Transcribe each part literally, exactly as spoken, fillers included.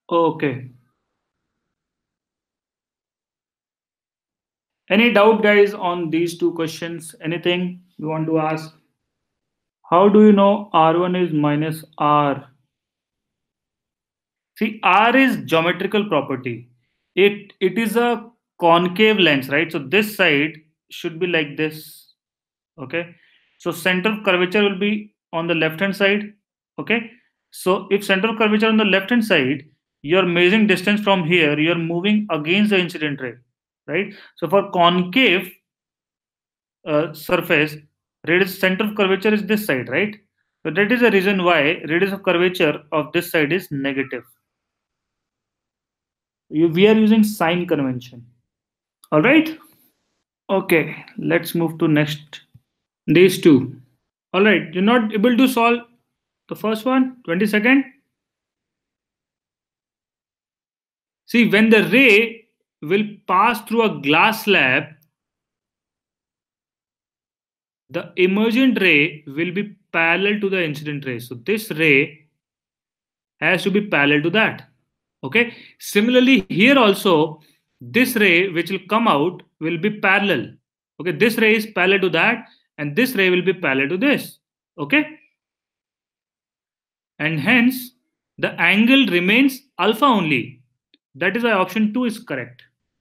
Okay. Any doubt, guys, on these two questions? Anything you want to ask? How do you know R one is minus R? See, R is geometrical property. It it is a concave lens, right? So this side should be like this. Okay. So center of curvature will be on the left hand side. Okay. So if center of curvature on the left hand side, you're measuring distance from here, you're moving against the incident ray, right? So for concave uh, surface, radius center of curvature is this side, right? So that is the reason why radius of curvature of this side is negative. You, we are using sign convention. All right. Okay. Let's move to next. These two. All right. You're not able to solve the first one. twenty second. See, when the ray will pass through a glass slab, the emergent ray will be parallel to the incident ray. So this ray has to be parallel to that. Okay. Similarly, here also, this ray which will come out will be parallel. Okay. This ray is parallel to that, and this ray will be parallel to this. Okay. And hence, the angle remains alpha only. That is why option two is correct.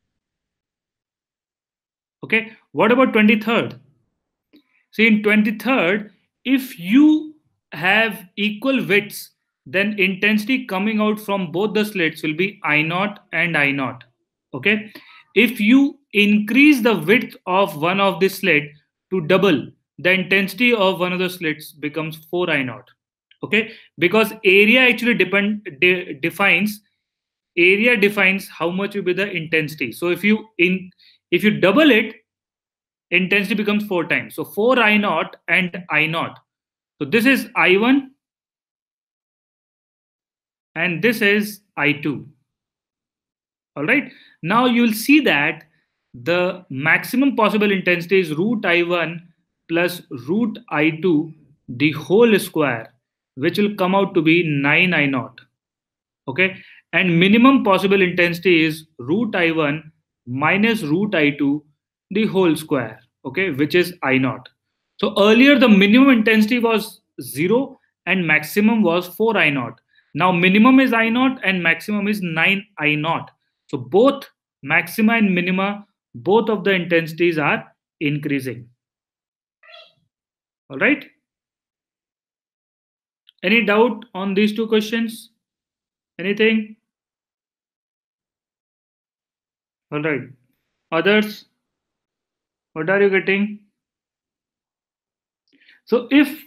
Okay. What about twenty-third? See, in twenty-third, if you have equal widths, then intensity coming out from both the slits will be I naught and I naught. Okay. If you increase the width of one of the slit to double, the intensity of one of the slits becomes four I naught. Okay. Because area actually depend de, defines area defines how much will be the intensity. So if you in if you double it, intensity becomes four times. So four I naught and I naught. So this is I one and this is I two. All right. Now you will see that the maximum possible intensity is root I one plus root I two, the whole square, which will come out to be nine I naught. Okay. And minimum possible intensity is root I one minus root I two, the whole square, okay, which is I naught. So earlier the minimum intensity was zero and maximum was four I naught. Now minimum is I naught and maximum is nine I naught. So both maxima and minima, both of the intensities are increasing. All right. Any doubt on these two questions? Anything? All right. Others, what are you getting? So if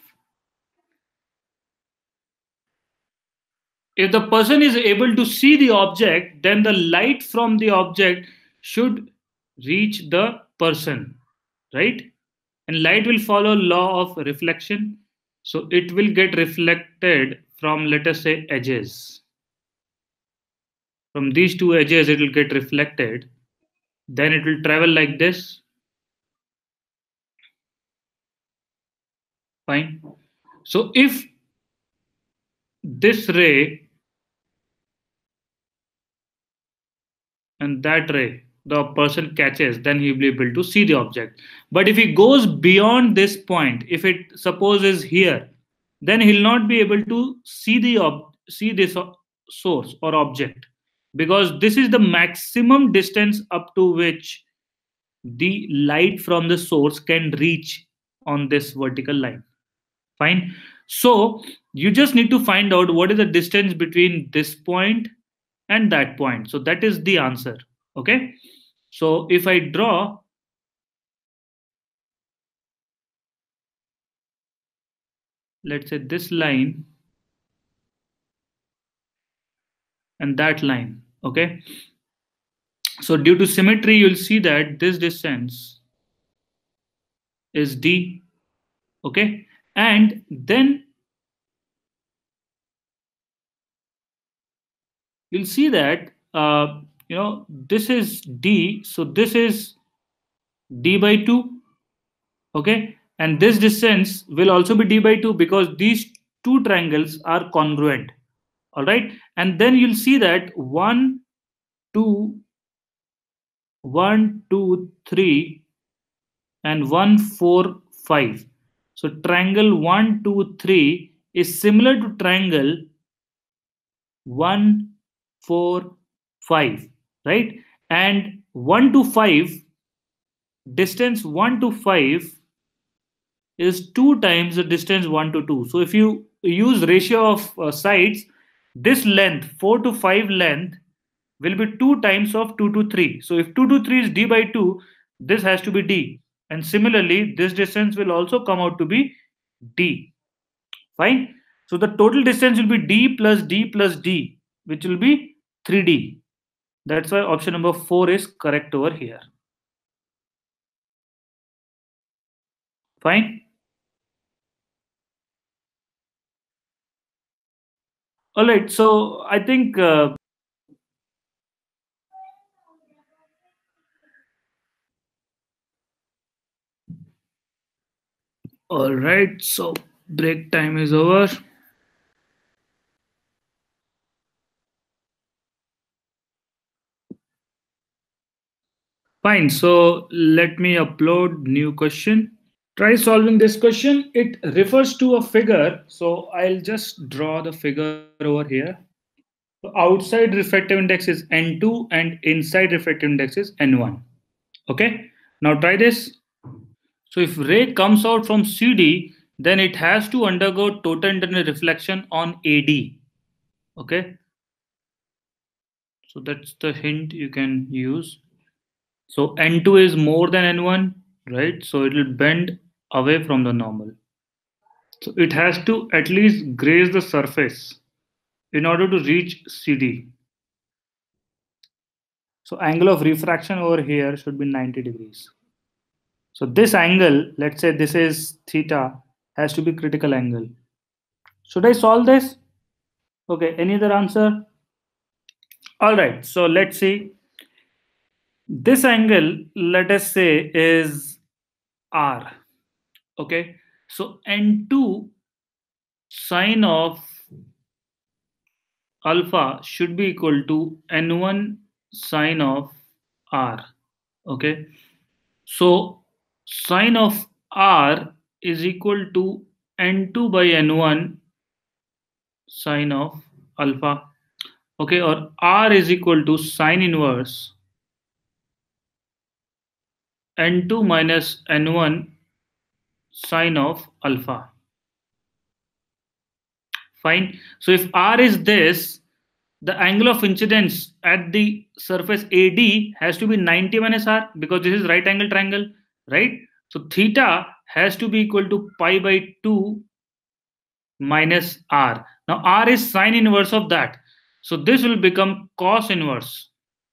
if the person is able to see the object, then the light from the object should reach the person, right? And light will follow law of reflection. So it will get reflected from, let us say, edges. From these two edges, it will get reflected. Then it will travel like this. Fine. So if this ray and that ray the person catches, then he will be able to see the object. But if he goes beyond this point, if it suppose is here, then he'll not be able to see the ob- see this o- source or object, because this is the maximum distance up to which the light from the source can reach on this vertical line. Fine. So you just need to find out what is the distance between this point and that point. So that is the answer. Okay. So if I draw, let's say this line and that line. Okay. So due to symmetry, you'll see that this distance is D. Okay. And then you'll see that, uh, you know, this is D. So this is D by two. Okay. And this distance will also be D by two because these two triangles are congruent. All right, and then you'll see that one two one two three and one four five. So triangle one two three is similar to triangle one four five, right? And one to five, distance one to five is two times the distance one to two. So if you use ratio of uh, sides, this length four to five length will be two times of two to three. So if two to three is d by two, this has to be d. And similarly, this distance will also come out to be d. Fine. So the total distance will be d plus d plus d, which will be three d. That's why option number four is correct over here. Fine. All right. So I think. Uh, all right. So break time is over. Fine. So let me upload new question. Try solving this question. It refers to a figure. So I'll just draw the figure over here. So outside refractive index is N two and inside refractive index is N one. Okay. Now try this. So if ray comes out from C D, then it has to undergo total internal reflection on A D. Okay. So that's the hint you can use. So N two is more than N one, right? So it will bend away from the normal. So it has to at least graze the surface in order to reach C D. So angle of refraction over here should be ninety degrees. So this angle, let's say this is theta, has to be critical angle. Should I solve this? Okay, any other answer? All right, so let's see. This angle, let us say, is R. Okay, so N two sine of alpha should be equal to N one sine of R. Okay, so sine of R is equal to N two by N one sine of alpha. Okay, or R is equal to sine inverse N two minus N one sine of alpha. Fine. So if R is this, the angle of incidence at the surface A D has to be ninety minus R because this is right angle triangle, right? So theta has to be equal to pi by two minus R. Now R is sine inverse of that. So this will become cos inverse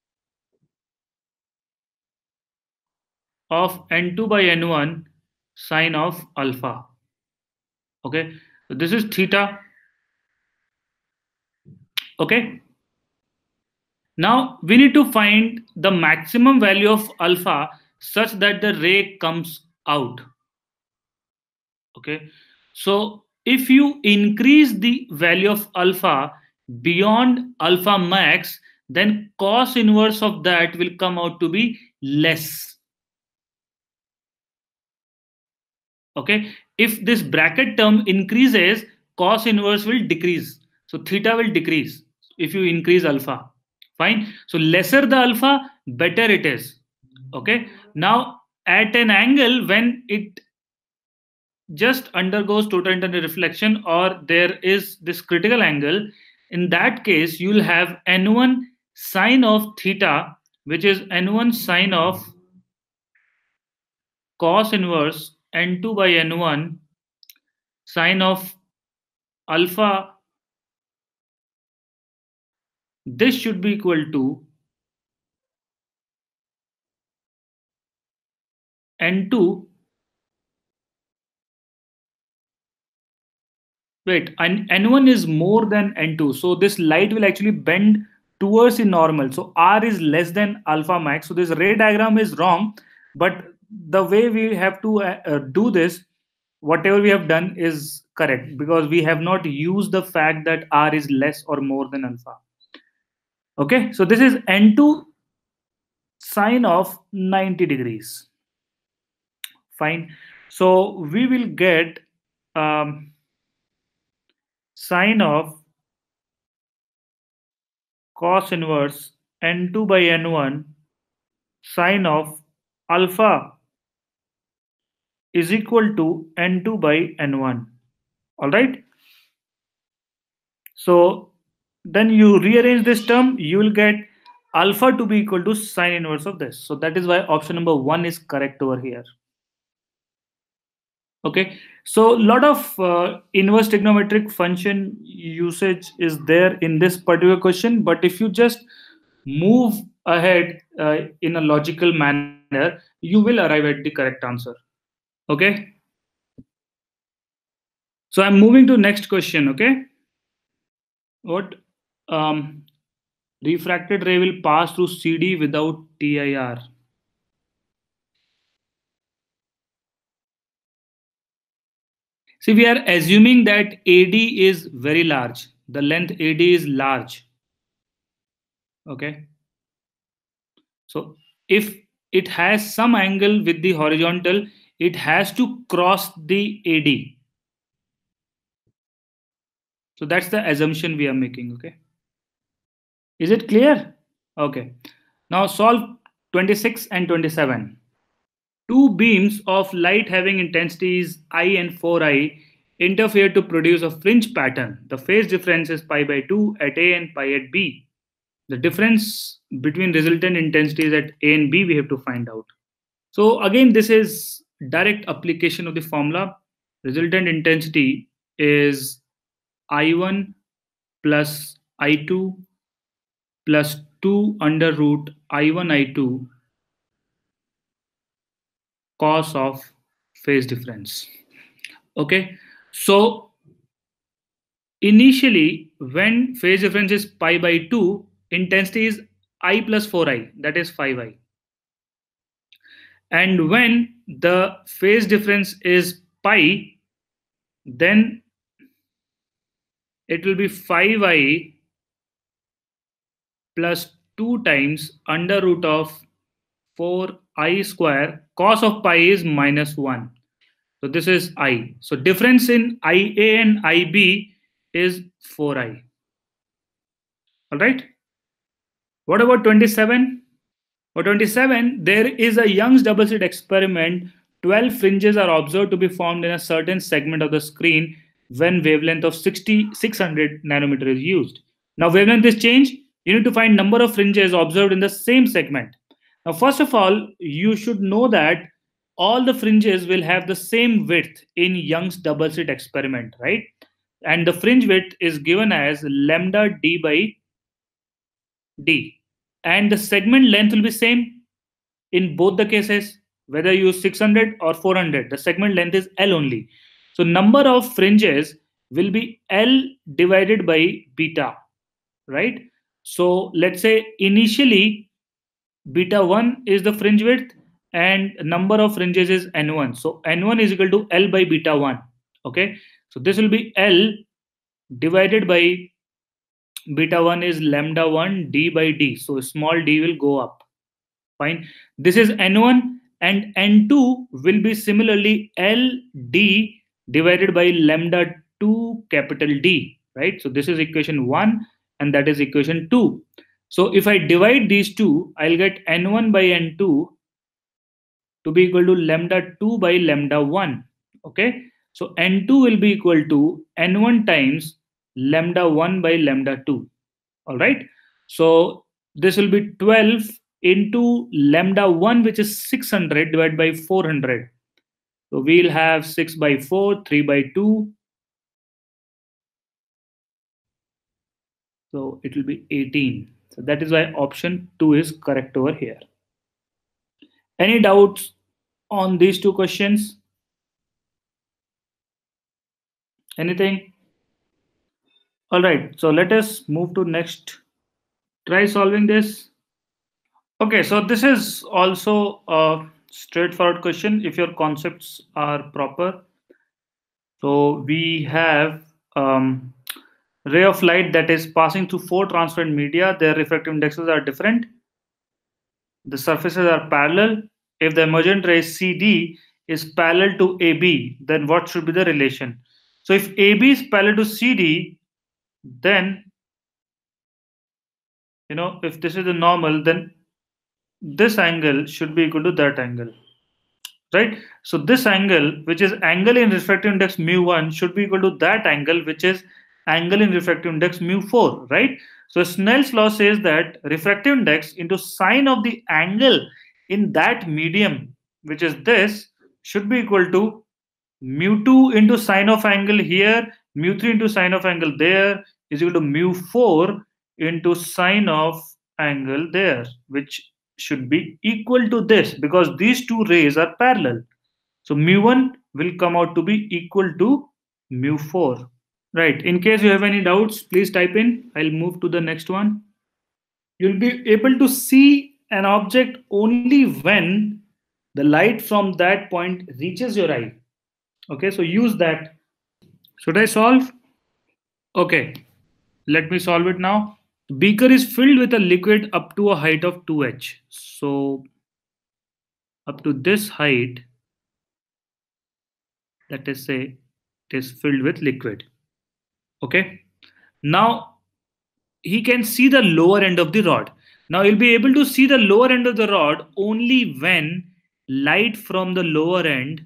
of N two by N one sine of alpha. Okay. So this is theta. Okay. Now we need to find the maximum value of alpha such that the ray comes out. Okay. So if you increase the value of alpha beyond alpha max, then cos inverse of that will come out to be less. Okay. If this bracket term increases, cos inverse will decrease. So theta will decrease if you increase alpha. Fine. So lesser the alpha, better it is. Okay. Now at an angle when it just undergoes total internal reflection or there is this critical angle, in that case you will have N one sine of theta, which is N one sine of cos inverse N two by N one sine of alpha. This should be equal to N two. Wait, and N one is more than N two. So this light will actually bend towards the normal. So R is less than alpha max. So this ray diagram is wrong. But the way we have to uh, uh, do this, whatever we have done is correct because we have not used the fact that r is less or more than alpha. Okay, so this is n two sine of ninety degrees. Fine. So we will get um, sine of cos inverse n two by n one sine of alpha is equal to n two by n one. All right. So then you rearrange this term, you will get alpha to be equal to sine inverse of this. So that is why option number one is correct over here. Okay. So a lot of uh, inverse trigonometric function usage is there in this particular question. But if you just move ahead uh, in a logical manner, you will arrive at the correct answer. Okay. So I'm moving to next question. Okay. What um, refracted ray will pass through C D without T I R? See, we are assuming that A D is very large. The length A D is large. Okay. So if it has some angle with the horizontal, it has to cross the A D. So that's the assumption we are making. Okay. Is it clear? Okay. Now solve twenty-six and twenty-seven. Two beams of light having intensities I and four I interfere to produce a fringe pattern. The phase difference is pi by two at A and pi at B. The difference between resultant intensities at A and B we have to find out. So again, this is direct application of the formula. Resultant intensity is I one plus I two plus two under root I one I two cos of phase difference. Okay, so initially when phase difference is pi by two, intensity is I plus four I, that is five I. And when the phase difference is pi, then it will be five I plus two times under root of four I square. Cos of pi is minus one. So this is I. So difference in I A and I B is four I. All right. What about twenty-seven? For twenty-seven, there is a Young's double slit experiment. twelve fringes are observed to be formed in a certain segment of the screen when wavelength of sixty six hundred nanometer is used. Now wavelength is changed. You need to find number of fringes observed in the same segment. Now first of all, you should know that all the fringes will have the same width in Young's double slit experiment, right? And the fringe width is given as lambda d by d. And the segment length will be same in both the cases, whether you use six hundred or four hundred. The segment length is L only. So number of fringes will be L divided by beta, right? So let's say initially beta one is the fringe width and number of fringes is N one. So N one is equal to L by beta one. Okay. So this will be L divided by beta one is lambda one d by d. So small d will go up. Fine. This is N one and N two will be similarly L D divided by lambda two capital D, right? So this is equation one and that is equation two. So if I divide these two, I'll get N one by N two to be equal to lambda two by lambda one. Okay. So N two will be equal to N one times lambda one by lambda two. All right. So this will be twelve into lambda one, which is six hundred divided by four hundred. So we'll have six by four, three by two. So it will be eighteen. So that is why option two is correct over here. Any doubts on these two questions? Anything? All right. So let us move to next. Try solving this. Okay. So this is also a straightforward question if your concepts are proper. So we have um, ray of light that is passing through four transparent media. Their refractive indexes are different. The surfaces are parallel. If the emergent ray C D is parallel to A B, then what should be the relation? So if A B is parallel to C D, then, you know, if this is the normal, then this angle should be equal to that angle, right? So this angle, which is angle in refractive index mu one, should be equal to that angle, which is angle in refractive index mu four, right? So Snell's law says that refractive index into sine of the angle in that medium, which is this, should be equal to mu two into sine of angle here, mu three into sine of angle there, is equal to mu four into sine of angle there, which should be equal to this because these two rays are parallel. So mu one will come out to be equal to mu four. Right. In case you have any doubts, please type in. I'll move to the next one. You'll be able to see an object only when the light from that point reaches your eye. Okay, so use that. Should I solve? Okay, let me solve it now. Beaker is filled with a liquid up to a height of two h. So up to this height, let us say it is filled with liquid. Okay. Now he can see the lower end of the rod. Now he'll be able to see the lower end of the rod only when light from the lower end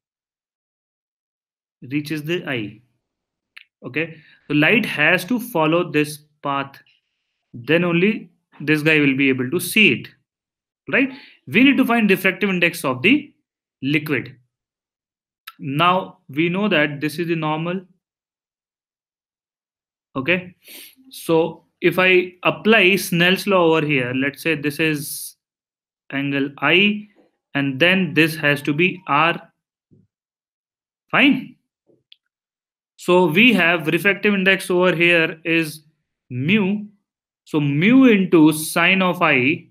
reaches the eye. Okay. So light has to follow this path. Then only this guy will be able to see it. Right? We need to find refractive index of the liquid. Now we know that this is the normal. Okay. So if I apply Snell's law over here, let's say this is angle I and then this has to be R. Fine. So we have refractive index over here is mu. So mu into sine of I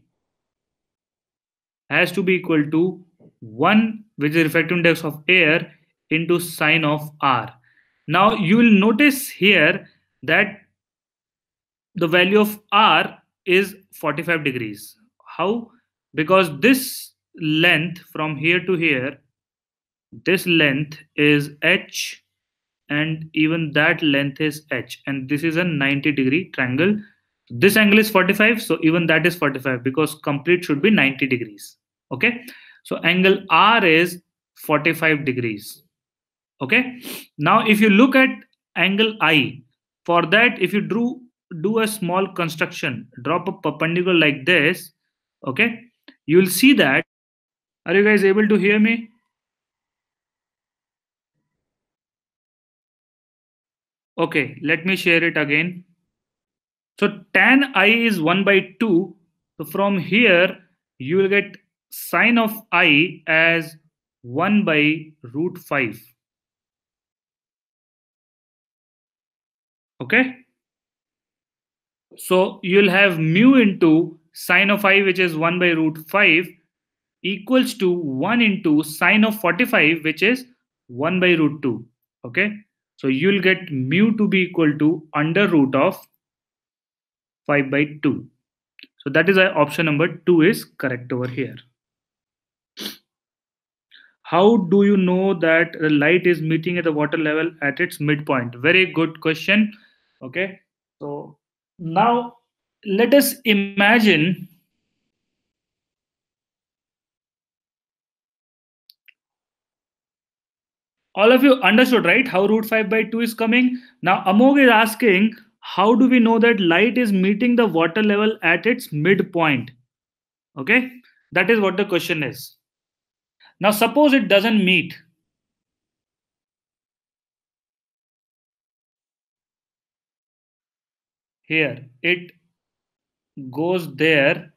has to be equal to one, which is refractive index of air, into sine of R. Now you will notice here that the value of R is forty-five degrees. How? Because this length from here to here, this length is H and even that length is H, and this is a ninety degree triangle. This angle is forty-five, so even that is forty-five because complete should be ninety degrees. Okay, so angle R is forty-five degrees. Okay, now if you look at angle I, for that if you drew do a small construction, drop a perpendicular like this, okay, you will see that. Are you guys able to hear me? Okay, let me share it again. So tan I is one by two. So from here, you will get sine of I as one by root five. Okay. So you'll have mu into sine of I, which is one by root five, equals to one into sine of forty-five, which is one by root two. Okay. So you'll get mu to be equal to under root of five by two. So that is why option number two is correct over here. How do you know that the light is meeting at the water level at its midpoint? Very good question. Okay. So now let us imagine all of you understood, right? How root five by two is coming. Now Amog is asking, how do we know that light is meeting the water level at its midpoint? Okay. That is what the question is. Now suppose it doesn't meet. Here it goes there,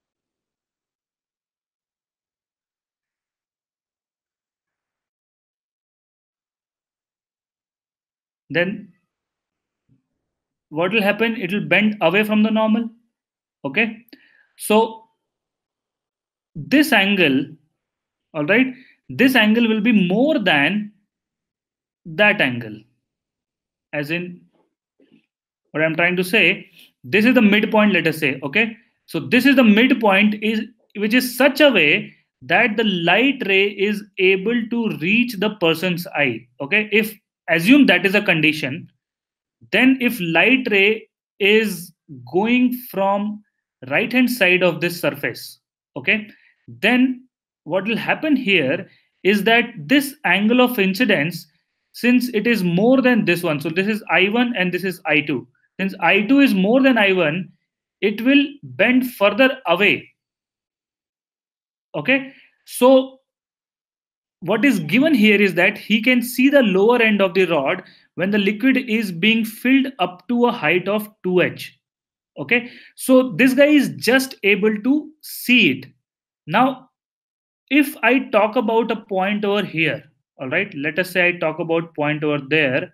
then what will happen? It will bend away from the normal. Okay. So this angle, all right, this angle will be more than that angle. As in, what I'm trying to say, this is the midpoint, let us say, okay? So this is the midpoint, is which is such a way that the light ray is able to reach the person's eye. Okay, if assume that is a condition, then if light ray is going from right hand side of this surface, okay, then what will happen here is that this angle of incidence, since it is more than this one, so this is I one and this is I two, since I two is more than I one, it will bend further away. Okay, so what is given here is that he can see the lower end of the rod when the liquid is being filled up to a height of two h. Okay, so this guy is just able to see it. Now if I talk about a point over here, all right, let us say I talk about point over there,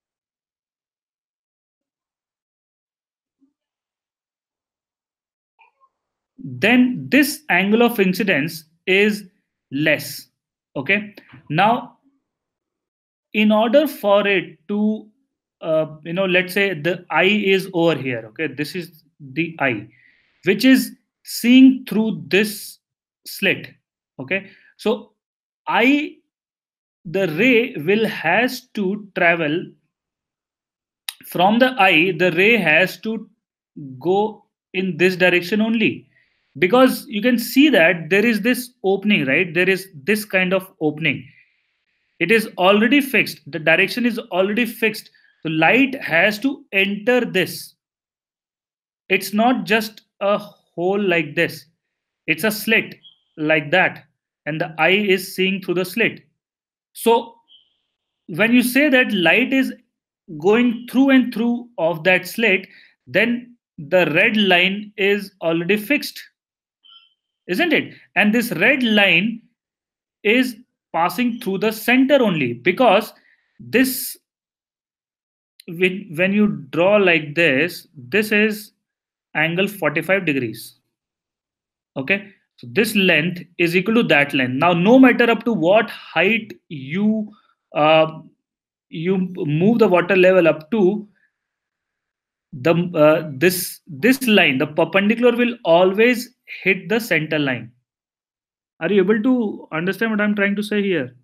then this angle of incidence is less. Okay, now in order for it to uh, you know, let's say the eye is over here, okay, this is the eye which is seeing through this slit. Okay, so eye, the ray will has to travel from the eye, the ray has to go in this direction only, because you can see that there is this opening, right? There is this kind of opening, it is already fixed, the direction is already fixed, so light has to enter this. It's not just a hole like this, it's a slit like that, and the eye is seeing through the slit. So when you say that light is going through and through of that slit, then the red line is already fixed, isn't it? And this red line is passing through the center only, because this, when, when you draw like this, this is angle forty-five degrees. Okay, so this length is equal to that length. Now no matter up to what height you uh, you move the water level up to, the uh, this this line, the perpendicular, will always hit the center line. Are you able to understand what I'm trying to say here?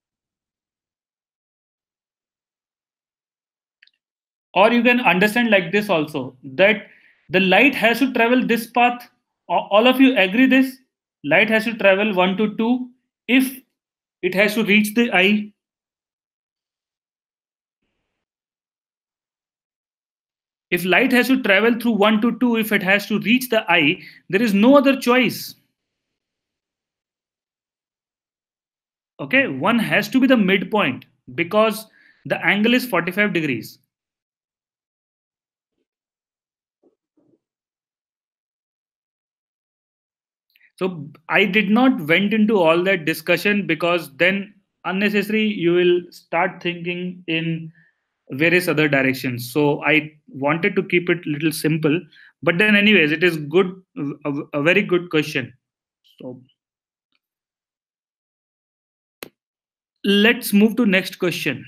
Or you can understand like this also, that the light has to travel this path. All of you agree this? Light has to travel one to two if it has to reach the eye. If light has to travel through one to two, if it has to reach the eye, there is no other choice. Okay, one has to be the midpoint because the angle is forty-five degrees. So I did not went into all that discussion, because then unnecessary you will start thinking in various other directions. So I wanted to keep it little simple. But then anyways, it is good, a, a very good question. So let's move to next question.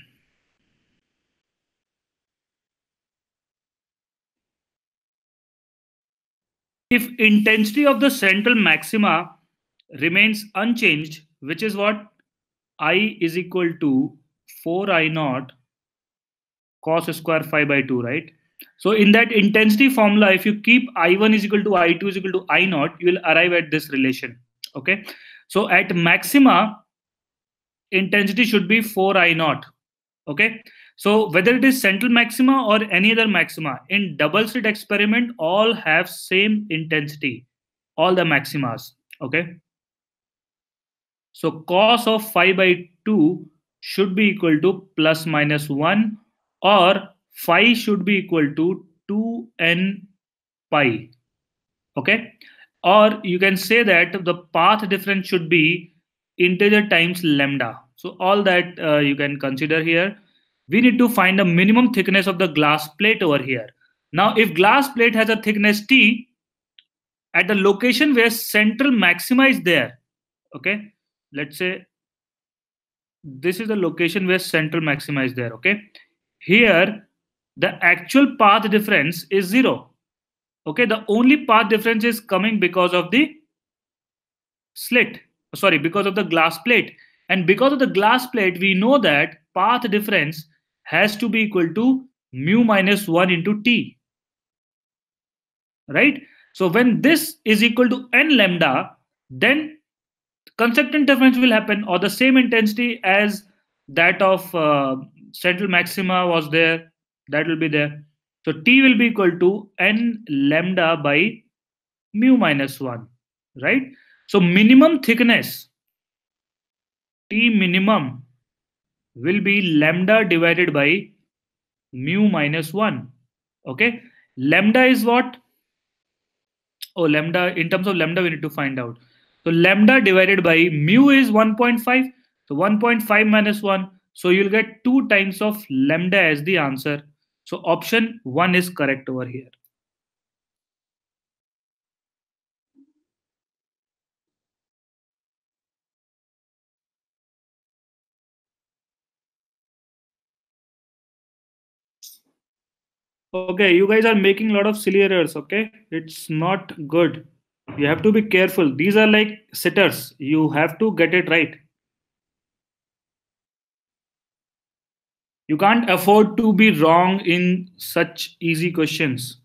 If intensity of the central maxima remains unchanged, which is what, I is equal to four I naught cos square phi by two, right? So in that intensity formula, if you keep I one is equal to I two is equal to I naught, you will arrive at this relation. Okay. So at maxima, intensity should be four I naught. Okay. So whether it is central maxima or any other maxima, in double slit experiment, all have same intensity, all the maximas. Okay. So cos of phi by two should be equal to plus minus one, or phi should be equal to two n pi. Okay. Or you can say that the path difference should be integer times lambda. So all that uh, you can consider here. We need to find the minimum thickness of the glass plate over here. Now, if glass plate has a thickness T at the location where central maxima is there, okay, let's say this is the location where central maxima is there. Okay, here the actual path difference is zero. Okay, the only path difference is coming because of the slit, sorry, because of the glass plate. And because of the glass plate, we know that path difference has to be equal to mu minus one into t, right? So when this is equal to n lambda, then consequent difference will happen, or the same intensity as that of uh, central maxima was there, that will be there. So t will be equal to n lambda by mu minus one, right? So minimum thickness T minimum will be lambda divided by mu minus one. Okay. Lambda is what? Oh, lambda, in terms of lambda, we need to find out. So lambda divided by mu is one point five. So one point five minus one. So you'll get two times of lambda as the answer. So option one is correct over here. Okay, you guys are making a lot of silly errors. Okay, it's not good. You have to be careful. These are like sitters. You have to get it right. You can't afford to be wrong in such easy questions.